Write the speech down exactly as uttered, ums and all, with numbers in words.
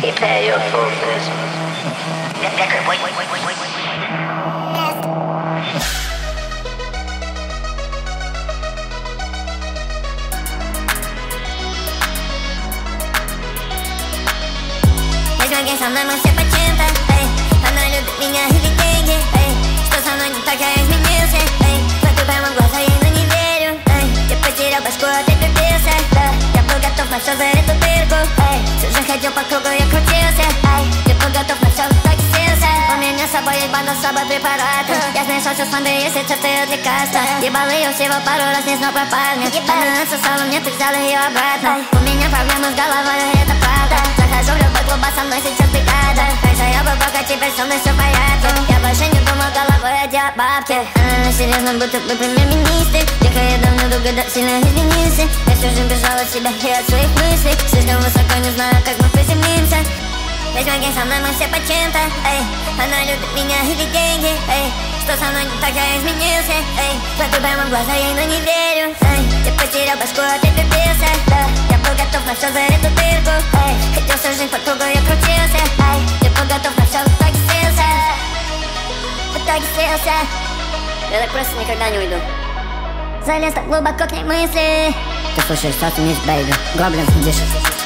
Prepare your focus. Возьми огонь со мной, мы все почему-то, эй. Она любит меня или деньги, эй. Что со мной не так, я изменился, эй. Смотрю прямо в глаза ей, но не верю, эй. Я потерял башку, а ты влюбился, да. Я был готов на все за эту дырку, эй. Всю жизнь ходил по кругу, я крутился, эй. Я был готов на все, так и снился. У меня с собой есть банда, с собой препараты. Я знаю, что смотри, если цепляют лекарства. Ебал ее всего пару раз, не знал про парня. Она отсосала мне, ты взял ее обратно. У меня проблемы с головой, это правда. Захожу в любой клуб, а со мной сейчас бригада. Раньше я был пока, теперь со мной все в порядке. Я больше не думал головой, а делал бабки. Она серьезно, будто бы премьер-министр. Тихо, я давно долго да сильно изменился. Я всю жизнь бежал от себя и от своих мыслей. Слишком высоко, не знаю, как мы приземлимся. Весь магазин со мной, мы все по чем-то, эй. Она любит меня или деньги, эй. Что со мной не так, я изменился, эй. Смотрю прямо в глаза ей, но не верю, эй. Я потерял башку, а ты влюбился, да. Я был готов на все за эту дырку, эй. Хотел всю жизнь по кругу, я крутился, эй. Я был готов на все, в итоге слился. В итоге слился. Я так просто никогда не уйду. Залез так глубоко к ней мысли. Ты слушаешь South Miss Baby, Goblin Edition.